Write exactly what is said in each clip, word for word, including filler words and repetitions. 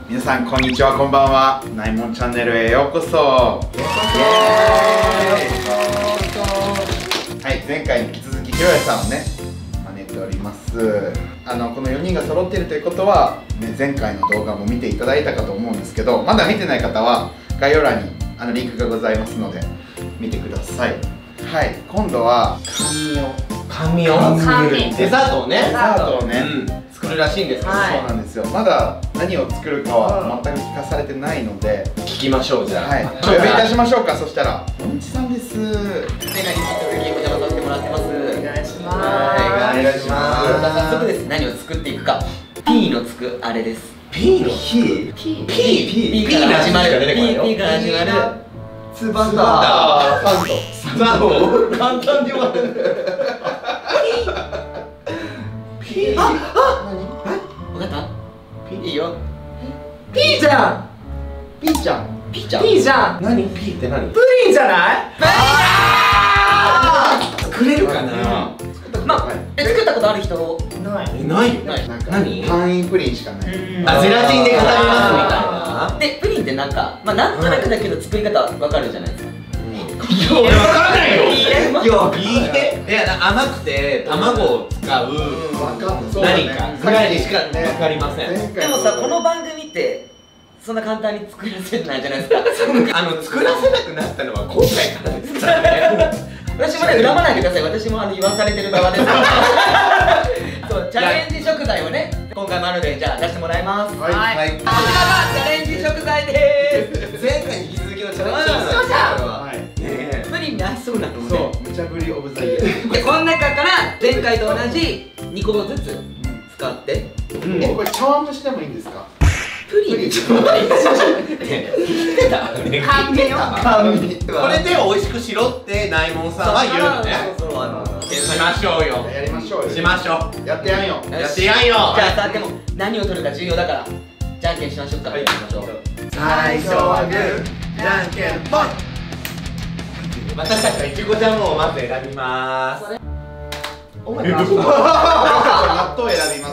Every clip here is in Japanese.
皆さんこんにちは、こんばんは。ないもんチャンネルへようこそ。はい、前回に引き続きひろやさんをね招いております。あのこのよにんが揃っているということは、ね、前回の動画も見ていただいたかと思うんですけど、まだ見てない方は概要欄にあのリンクがございますので見てください。はい、今度は甘味を甘味をデザートをねデザートをね、うん、 作るらしいんですけど、 はい、そうなんですよ。まだ何を作るかは全く聞かされてないので聞きましょう。じゃあ、はい、 お呼びいたしましょうか。そしたらのんちさんです。 前回に引き続きお邪魔させてもらってます。お願いします。 はい、お願いします。 早速です。何を作っていくか。P のつくあれです。 P の P P P P から始まる P から始まるツバンダーサンドサンド簡単に言われる。P ああ分かった？いいよ。 P じゃん。 ピーちゃん。 ピーちゃん。 P じゃん。何 P って何？プリンじゃない？作れるかな。 まあ作ったことある人ない。ないよ。 なんかパンインプリンしかない。 あ、ゼラチンで固めますみたいな。 でプリンってなんかまあなんとなくだけど作り方わかるじゃないですか。 いや、わからないよ。いや、いや、甘くて卵を使う何かぐらいにしかわかりません。 でもさ、この番組ってそんな簡単に作らせないじゃないですか。 あの作らせなくなったのは今回からですからね。 私もね、恨まないでください。私もあの言わされてる側です。そう、チャレンジ食材をね、今回もあるので、じゃあ出してもらいます。はい。こちらがチャレンジ食材です。 前回に引き続きのチャレンジ食材。 そうじゃん。プリンに合いそうなので。 そう、無茶ぶりオブザイヤー。 で、この中から前回と同じにこずつ使って。 え、これ茶碗蒸しでもいいんですか？ プリン。 言ってた。 甘味よ。 甘味。 これで美味しくしろってナイモンさんは言うのね。 そうそう、あの。 しましょうよ。 やりましょうよ。 しましょう。 やってやんよ。 やってやんよ。 じゃあさ、でも何を取るか重要だから、じゃんけんしましょうか。 はい、しましょう。 最初はグー、じゃんけんぽん。 私たちはいちごジャムをまず選びます。 お前納納豆選びます。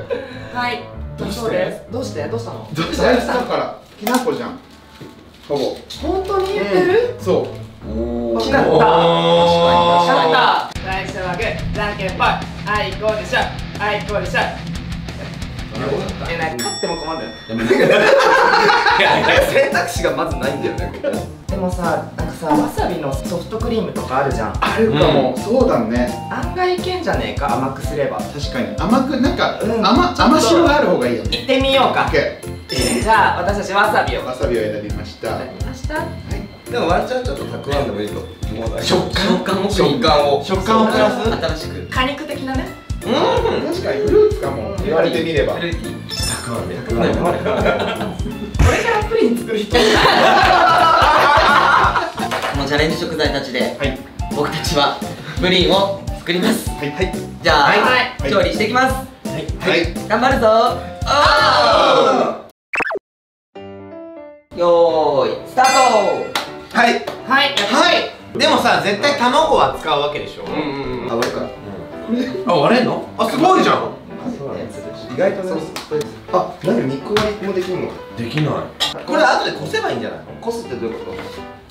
はい。 どうしてどうしてどうしたの？ どうしただからきな粉じゃん。ほぼ。 本当に言ってる？ そう。 おお。 確かった。確かに。 かった。最初はグー、じゃんけんぽい。あいこうでしょ。あいこうでしょ。え、なんか勝っても困るんだよ。 選択肢がまずないんだよね、ここ。 でもさ、なんかさ、わさびのソフトクリームとかあるじゃん。 あるかも。そうだね。 案外いけんじゃねえか、甘くすれば。 確かに甘くなんかうん甘甘白がある方がいいよね。 行ってみようか。 オッケじゃあ、私たちわさびを。 ー。わさびを選びました。は選びました。 い。 でもワンチャンちょっとたくあんでもいいと。 食感食感を食感を食感をプラス新しく。 果肉的なね。 うん。 確かにフルーツかも。言われてみれば。 フルーティー。 たくあんで。 これからプリン作る人。 このチャレンジ食材たちで、 はい。 僕たちはプリンを作ります。 はいはい。 じゃあ、 はい調理していきます。 はい。 頑張るぞ。あー。よーい、スタート。 はいはい。 はいでもさ、絶対卵は使うわけでしょ。うんうん。 あ、俺か。 あ、割れんの？あ、すごいじゃん。 意外とね。あ、なんか肉割りもできるの？ できない。これ後でこせばいいんじゃないの？ こすってどういうこと？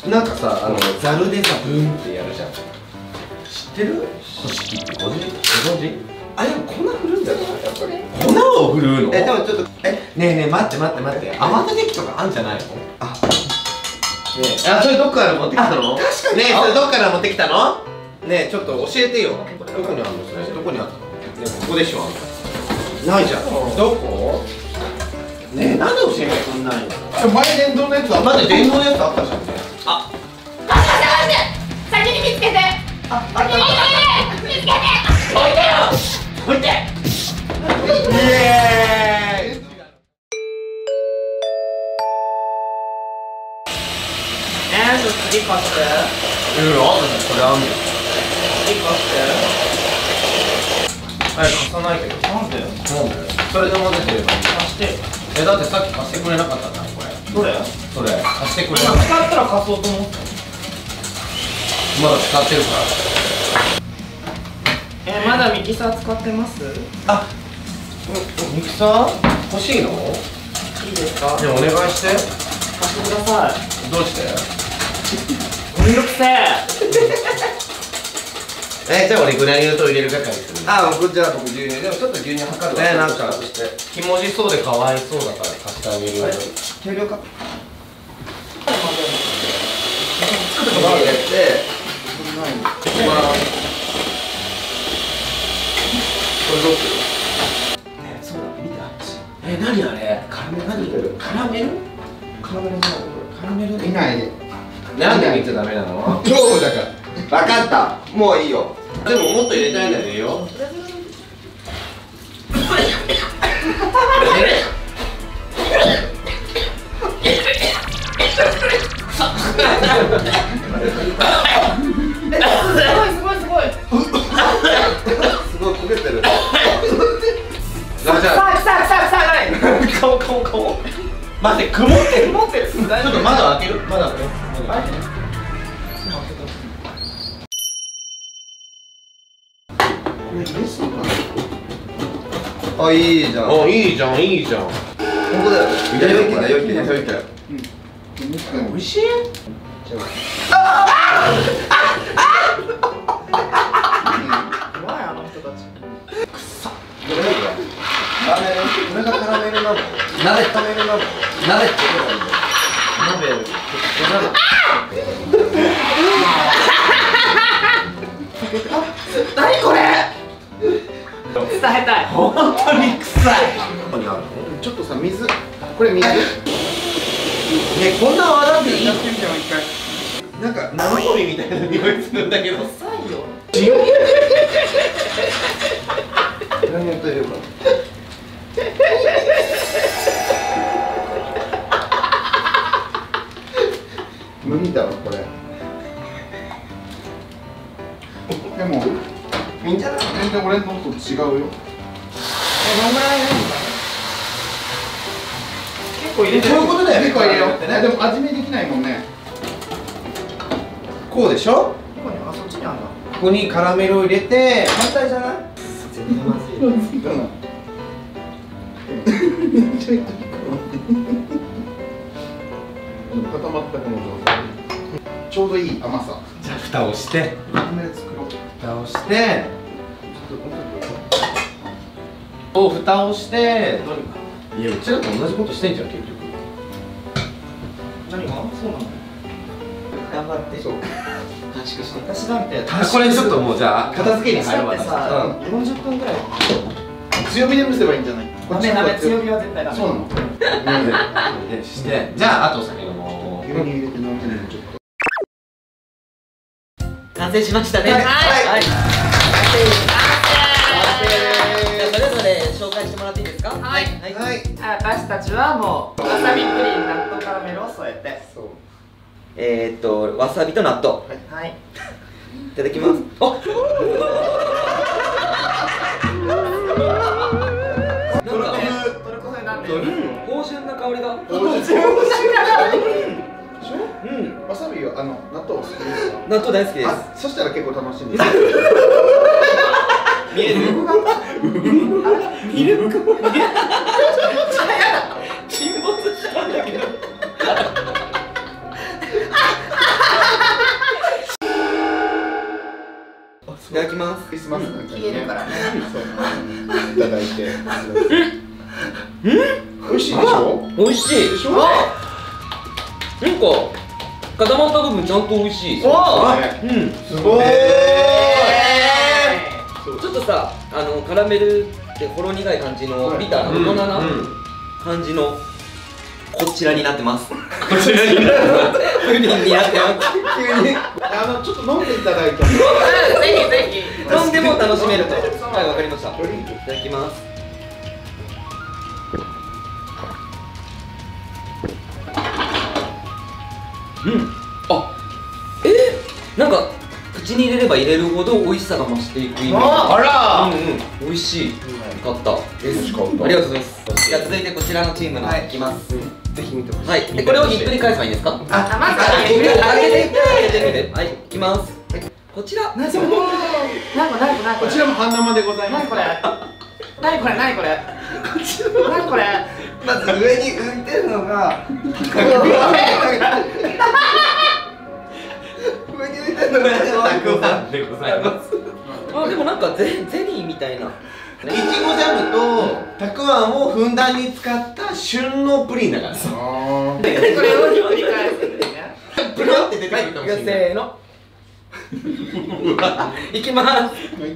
なんかさ、あのザルでさ、ブーンってやるじゃん。知ってる？こし器ってご存知？ご存知？あ、でも粉振るんだよな、やっぱり。粉を振るの？え、でもちょっと、え、ねえねえ、待って待って待って。泡立て器とかあんじゃないの？あ、ねえ、あ、それどっから持ってきたの？確かに。ねえ、それどっから持ってきたの？ねえ、ちょっと教えてよ。どこにあるのそれ？どこにあったの？ね、ここでしょ。ないじゃん。どこ？ねえ、なんで教えてくんないの？ 前電動のやつあった。 まだ電動のやつあったじゃんね。あ、 待って待って先に見つけて。あ、先に見つけて。置いてよ。置いて。 イエーイ。 えー、次こして。 うん、あんのこれあんの。 次こして。 はい、貸さないけど。なんで？なんで？それで混ぜてればいい。貸して。え、だってさっき貸してくれなかったんだ、これ。 どれ？ それ、貸してくれなかった。 使ったら貸そうと思って。 まだ使ってるから。 えー、まだミキサー使ってます？ あ、ミキサー欲しいの？ いいですか？ じゃあお願いして。 貸してください。 どうして？ めんどくせえ。 え、じゃあ俺グラニュー糖入れる係する。 あ、こちら僕牛乳でもちょっと牛乳測るわ。 ね、なんかひもじそうでかわいそうだから貸してあげるよ。 計量か。ちょっと入れて。これどうする？ ね、そうだ、見てあっち。 え、なにあれ？カラメル何？カラメル？カラメルじゃない。カラメル？ 見ないで。 なんで見ちゃダメなの？ 今日だから。 分かった。もういいよ。 でももっと入れたいんだよ。 すごいすごいすごい。 すごい焦げてる。 じゃあじゃあ。 さあ、さあ、さあ、顔、顔、顔。 待って、曇ってる。 曇ってる。ちょっちょっと窓開ける。窓開ける。 あ、いいじゃん。 あ、いいじゃん、いいじゃん。 本当だよ。いや、よきだよきだよきだよ。 美味しい？ 怖い、あの人たち。 カラメル、これがカラメルなの？ 鍋、カラメルなの？鍋って鍋やる。 何これ？伝えたい。 本当に臭い。 ちょっとさ、水。これ水。 ね、こんな泡立っていい？ やってみても一回。 なんか生ゴミみたいな匂いするんだけど。 臭いよ。 何やってるか。 無理だわこれ。でもいいんじゃない？ 全然俺のと違うよ。 え、どんぐらいなんだ？結構入れてる。 そういうことだよね。 結構入れよう。でも味見できないもんね。 こうでしょ？ どこに？あ、そっちにあるんだ。 ここにカラメルを入れて、反対じゃない？ 絶対まずい。 固まったこの状態。ちょうどいい甘さ。 じゃあ蓋をして。 カラメル作ろう。 蓋をして。お、蓋をして。いや、うちらと同じことしてんじゃん、結局。 何が？そうなの？頑張って。 そう。 短縮して。私なんて。 これちょっともうじゃあ片付けに入ろう。 私だってさ、よんじゅっぷんぐらい。 強火で蒸せばいいんじゃない？ ダメダメ、強火は絶対ダメ。 そうなの。 でして、じゃああとお酒飲もう。 牛乳入れて飲んでみるちょっと。 完成しましたね。 はい。 はい。 完それぞれ紹介してもらっていいですか？ はい。 はい。 はい。 私たちはもうわさびプリン、納豆カラメルを添えて。 そう。 えーっとわさびと納豆。 はい。 いただきます。あ。 トルコ風、トルコ風なんで。 芳醇な香りが。 芳醇。 うん。 わさびはあの納豆好きですか？ 納豆大好きです。 あ、そしたら結構楽しいんですよ。 見える。ミルク。沈没したんだけど。いただきます。 クリスマスなんか消えるからね。 そういただいて。うん？美味しいでしょ？ 美味しい。 でしょ？ なんか固まった部分ちゃんと美味しい。 おお。 うん。 すごい。 ちょっとさ、あのカラメルってほろ苦い感じのビターな大人な感じのこちらになってます。こちらになってます。プリンになってます。 急にあのちょっと飲んでいただいても。 ぜひぜひ。 飲んでも楽しめると。はい、わかりました。いただきます。うん。あ、えー、なんか口に入れれば入れるほど美味しさが増していくイメージ。 あら。うんうん。美味しい。よかった。 美味しかった。 ありがとうございます。じゃあ続いてこちらのチームのいきます。 ぜひ見てほしい。 はい。でこれをひっくり返せばいいんですか？ あ、まず開けて開けて開けてみて。はい。いきます。こちら。 何これ何これ何これこちらも半生でございます。 何これ何これ何これ何これまず上に浮いてるのが上に浮いてるのがたくあんでございます。 あ、でもなんかゼゼリーみたいな。 いちごジャムとたくあんをふんだんに使った旬のプリンだからさ。 これを理解するんだよね。 プロって出てくるかもしれない。 せーの。いきます。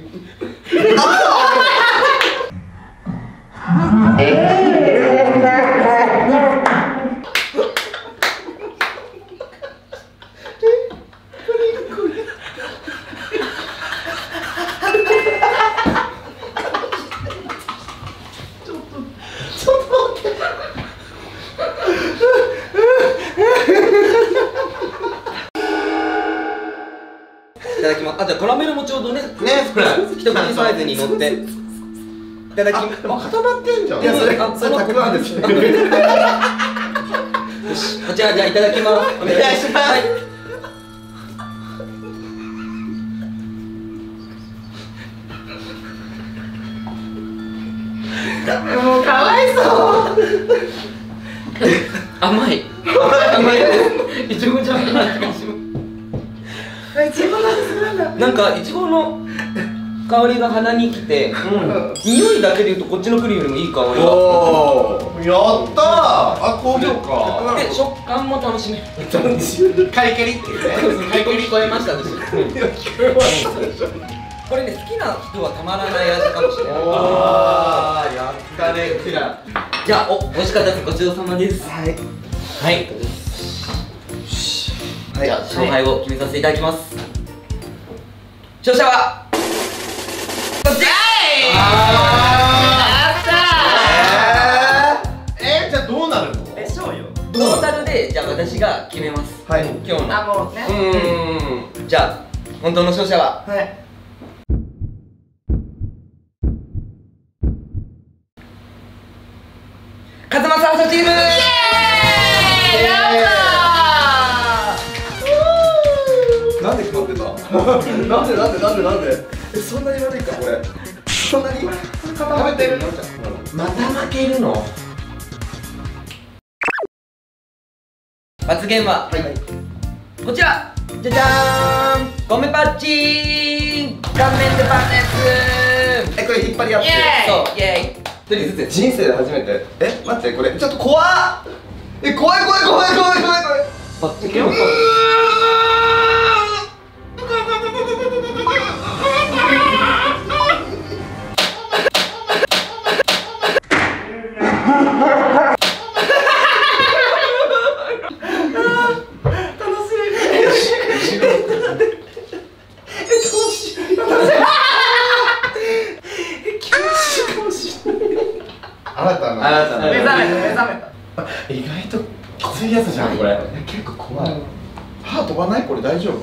いただきます。あ、じゃあカラメルもちょうどね、ね、ほら、一口サイズに乗って。いただきます。 あ、固まってんじゃん。 いや、それ、それたくあんですね。 よし、じゃあ、じゃあ、いただきます。 お願いします。はい。 もうかわいそう。 甘い。甘い。いちごジャムの味がします。 いちごの味するんだ。 なんかいちごの香りが鼻にきて、うん、匂いだけで言うとこっちのプリンよりもいい香りが。 おー、やったー。あ、高評価。 で、食感も楽しめる。 カリカリっていうね。 カリカリ聞こえましたでしょ。これね、好きな人はたまらない味かもしれない。 あー、やったね、うちら。 じゃあ、お、美味しかったです。ごちそうさまです。 はい。 はい。じゃあ、勝敗を決めさせていただきます。勝者はこっち。 あー、えー、じゃあどうなるの？ でしょうよ。 トータルで、じゃあ私が決めます。 はい。 今日の。 あ、もうね。 うーん。じゃあ、本当の勝者ははい。 勝間さんチーム。 なんで決まってた？なんでなんでなんでなんで？え、そんなに悪いかこれ。そんなに食べてるの？また負けるの？ 罰ゲームは、はい、こちら。じゃじゃーん。ゴメパッチーン。顔面でパンです。 え、これ引っ張り合って。 そう、イエーイ。一人ずつ。 人生で初めて。え、待ってこれちょっと怖っ。え、怖い怖い怖い怖い怖い怖い。 あ、いけるのか。 新たな目覚めた目覚めた。 意外ときついやつじゃんこれ。結構怖い。 歯飛ばない？これ大丈夫？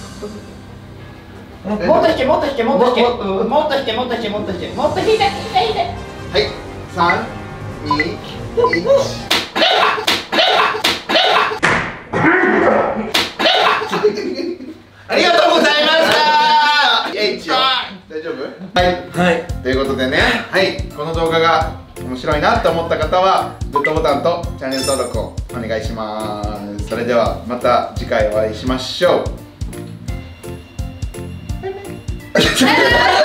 もっと引けもっと引けもっと引けもっと引けもっと引けもっと引けもっと引いて引いて引いて。 はい、さん、に、いち。 ありがとうございました。 H よ。大丈夫？はい。 はい。 ということでね、はい、この動画が面白いなと思った方はグッドボタンとチャンネル登録をお願いします。それではまた次回お会いしましょう。バイバイ。